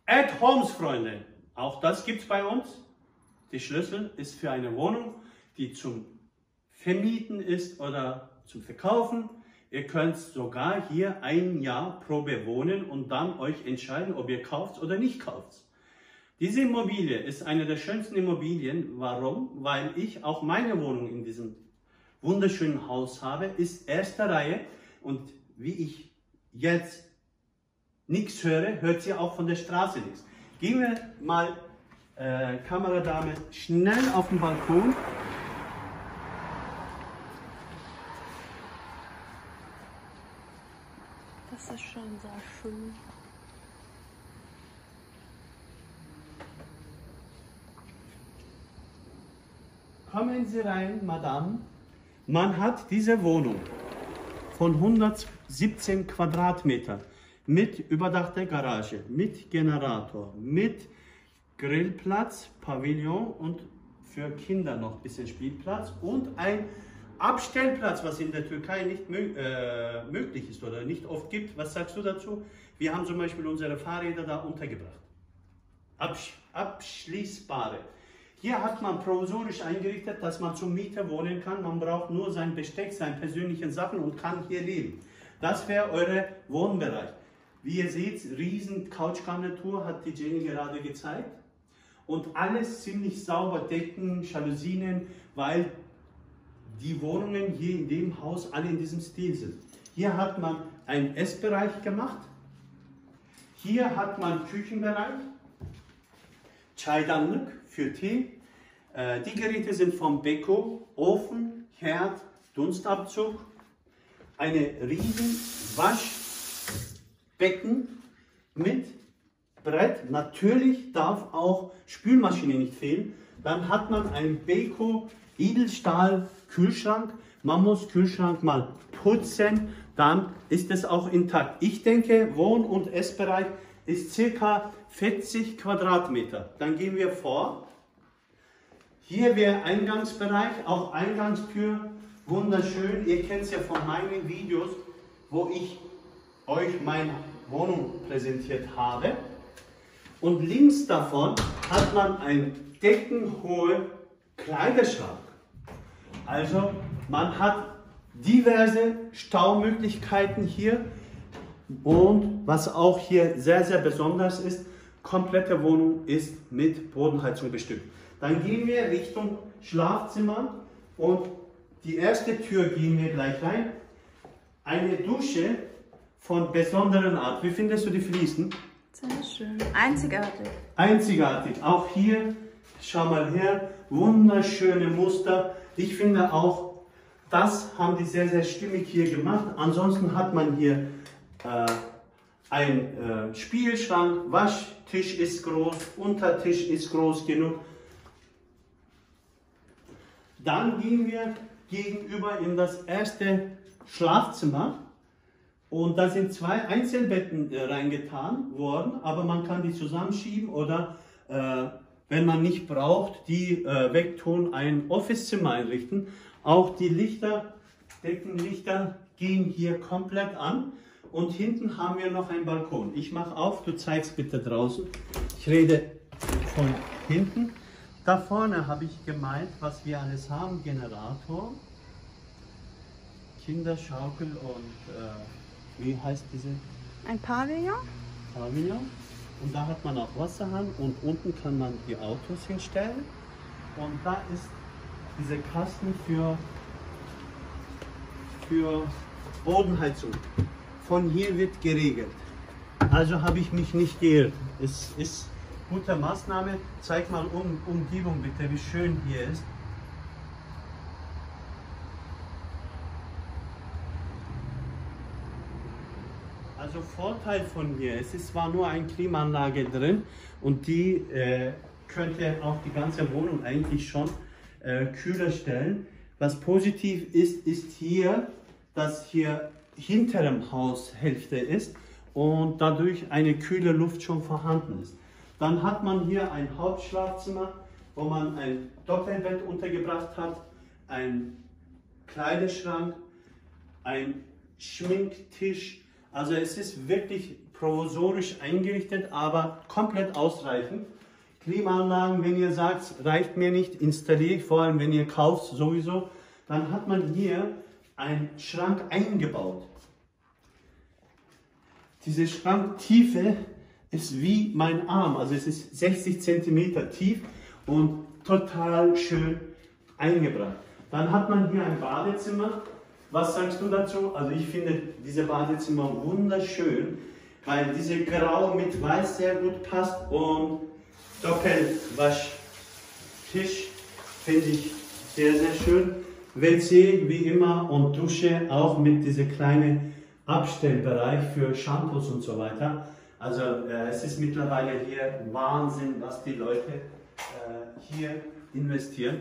At Homes, Freunde. Auch das gibt es bei uns. Die Schlüssel ist für eine Wohnung, die zum Vermieten ist oder zum Verkaufen. Ihr könnt sogar hier ein Jahr Probe wohnen und dann euch entscheiden, ob ihr kauft oder nicht kauft. Diese Immobilie ist eine der schönsten Immobilien. Warum? Weil ich auch meine Wohnung in diesem wunderschönen Haus habe, ist erste Reihe. Und wie ich jetzt nichts höre, hört sie auch von der Straße nichts. Gehen wir mal, Kameradame, schnell auf den Balkon. Das ist schon sehr schön. Kommen Sie rein, Madame. Man hat diese Wohnung von 117 Quadratmeter mit überdachter Garage, mit Generator, mit Grillplatz, Pavillon und für Kinder noch ein bisschen Spielplatz und ein Abstellplatz, was in der Türkei nicht möglich ist oder nicht oft gibt. Was sagst du dazu? Wir haben zum Beispiel unsere Fahrräder da untergebracht. Abschließbare. Hier hat man provisorisch eingerichtet, dass man zum Mieter wohnen kann. Man braucht nur sein Besteck, seine persönlichen Sachen und kann hier leben. Das wäre euer Wohnbereich. Wie ihr seht, riesen Couchgarnitur hat die Jenny gerade gezeigt. Und alles ziemlich sauber, Decken, Jalousien, weil die Wohnungen hier in dem Haus alle in diesem Stil sind. Hier hat man einen Essbereich gemacht. Hier hat man Küchenbereich, Çaydanlık für Tee. Die Geräte sind vom Beko, Ofen, Herd, Dunstabzug, eine riesen Waschbecken mit Brett. Natürlich darf auch Spülmaschine nicht fehlen. Dann hat man einen Beko Edelstahl Kühlschrank. Man muss Kühlschrank mal putzen, dann ist es auch intakt. Ich denke, Wohn- und Essbereich ist ca. 40 Quadratmeter. Dann gehen wir vor. Hier wäre Eingangsbereich, auch Eingangstür, wunderschön. Ihr kennt es ja von meinen Videos, wo ich euch meine Wohnung präsentiert habe. Und links davon hat man einen deckenhohen Kleiderschrank. Also man hat diverse Staumöglichkeiten hier. Und was auch hier sehr, sehr besonders ist, komplette Wohnung ist mit Bodenheizung bestückt. Dann gehen wir Richtung Schlafzimmer und die erste Tür gehen wir gleich rein. Eine Dusche von besonderen Art. Wie findest du die Fliesen? Sehr schön. Einzigartig. Einzigartig. Auch hier, schau mal her, wunderschöne Muster. Ich finde auch, das haben die sehr, sehr stimmig hier gemacht. Ansonsten hat man hier ein Spielschrank, Waschtisch ist groß, Untertisch ist groß genug. Dann gehen wir gegenüber in das erste Schlafzimmer und da sind zwei Einzelbetten reingetan worden, aber man kann die zusammenschieben oder wenn man nicht braucht, die wegtun, ein Office-Zimmer einrichten. Auch die Lichter, Deckenlichter gehen hier komplett an. Und hinten haben wir noch einen Balkon. Ich mache auf, du zeigst bitte draußen. Ich rede von hinten. Da vorne habe ich gemeint, was wir alles haben. Generator, Kinderschaukel und wie heißt diese? Ein Pavillon. Pavillon. Und da hat man auch Wasserhahn und unten kann man die Autos hinstellen. Und da ist dieser Kasten für Bodenheizung. Von hier wird geregelt. Also habe ich mich nicht geirrt. Es ist gute Maßnahme. Zeig mal Umgebung bitte, wie schön hier ist. Also Vorteil von hier, es ist zwar nur eine Klimaanlage drin und die könnte auch die ganze Wohnung eigentlich schon kühler stellen. Was positiv ist, ist hier, dass hier hinterem Haushälfte ist und dadurch eine kühle Luft schon vorhanden ist. Dann hat man hier ein Hauptschlafzimmer, wo man ein Doppelbett untergebracht hat, ein Kleiderschrank, ein Schminktisch. Also es ist wirklich provisorisch eingerichtet, aber komplett ausreichend. Klimaanlagen, wenn ihr sagt, reicht mir nicht, installiere ich, vor allem wenn ihr kauft sowieso, dann hat man hier einen Schrank eingebaut. Diese Schranktiefe ist wie mein Arm, also es ist 60 cm tief und total schön eingebracht. Dann hat man hier ein Badezimmer. Was sagst du dazu? Also ich finde diese Badezimmer wunderschön, weil diese Grau mit Weiß sehr gut passt und Doppelwaschtisch finde ich sehr, sehr schön. WC wie immer und Dusche auch mit diesem kleinen Abstellbereich für Shampoos und so weiter. Also es ist mittlerweile hier Wahnsinn, was die Leute hier investieren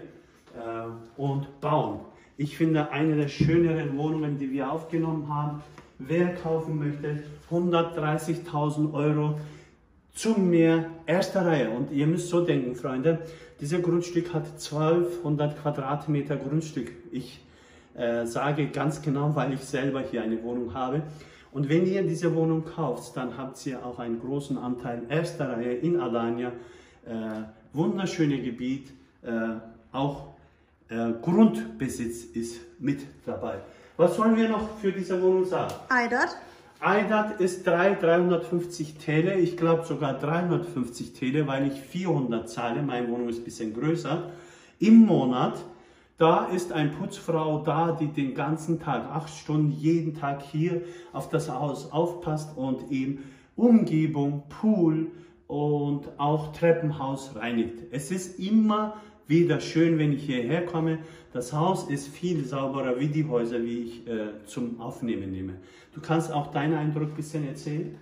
und bauen. Ich finde eine der schöneren Wohnungen, die wir aufgenommen haben. Wer kaufen möchte, 130.000 Euro zum Meer, erster Reihe. Und ihr müsst so denken, Freunde, dieses Grundstück hat 1200 Quadratmeter Grundstück. Ich sage ganz genau, weil ich selber hier eine Wohnung habe. Und wenn ihr diese Wohnung kauft, dann habt ihr auch einen großen Anteil erster Reihe in Alanya. Wunderschönes Gebiet, auch Grundbesitz ist mit dabei. Was sollen wir noch für diese Wohnung sagen? Aydat. Aydat ist 350 TL, ich glaube sogar 350 TL, weil ich 400 zahle, meine Wohnung ist ein bisschen größer, im Monat. Da ist eine Putzfrau da, die den ganzen Tag, 8 Stunden jeden Tag hier auf das Haus aufpasst und eben Umgebung, Pool und auch Treppenhaus reinigt. Es ist immer wieder schön, wenn ich hierher komme. Das Haus ist viel sauberer wie die Häuser, wie ich zum Aufnehmen nehme. Du kannst auch deinen Eindruck ein bisschen erzählen?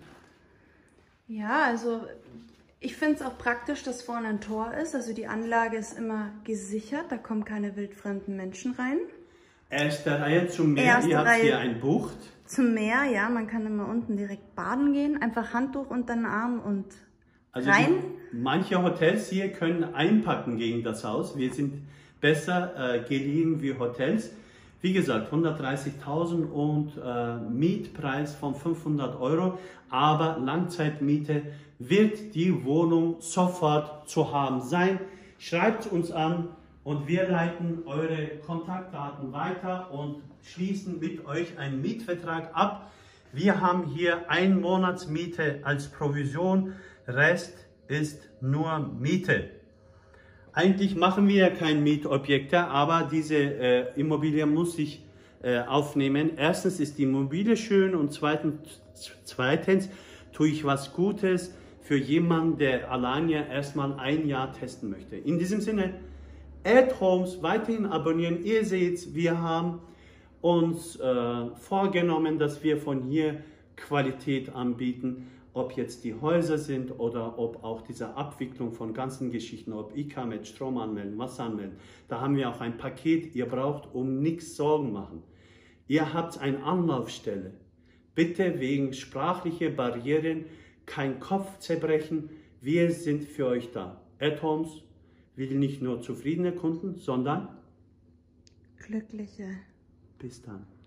Ja, also ich finde es auch praktisch, dass vorne ein Tor ist. Also die Anlage ist immer gesichert, da kommen keine wildfremden Menschen rein. Erste Reihe zum Meer, Erste ihr habt Reihe hier ein Bucht. Zum Meer, ja, man kann immer unten direkt baden gehen, einfach Handtuch unter den Arm und Also rein. Manche Hotels hier können einpacken gegen das Haus. Wir sind besser gelegen wie Hotels. Wie gesagt, 130.000 und Mietpreis von 500 Euro. Aber Langzeitmiete wird die Wohnung sofort zu haben sein. Schreibt uns an und wir leiten eure Kontaktdaten weiter und schließen mit euch einen Mietvertrag ab. Wir haben hier 1 Monatsmiete als Provision. Rest ist nur Miete. Eigentlich machen wir ja keine Mietobjekte, aber diese Immobilie muss ich aufnehmen. Erstens ist die Immobilie schön und zweitens tue ich was Gutes für jemanden, der Alanya erstmal 1 Jahr testen möchte. In diesem Sinne, @Homes weiterhin abonnieren. Ihr seht, wir haben uns vorgenommen, dass wir von hier Qualität anbieten. Ob jetzt die Häuser sind oder ob auch diese Abwicklung von ganzen Geschichten, ob E-Commerce, Strom anmelden, Wasser anmelden. Da haben wir auch ein Paket, ihr braucht um nichts Sorgen machen. Ihr habt eine Anlaufstelle. Bitte wegen sprachlicher Barrieren kein Kopf zerbrechen. Wir sind für euch da. @Homes will nicht nur zufriedene Kunden, sondern glückliche. bis dann.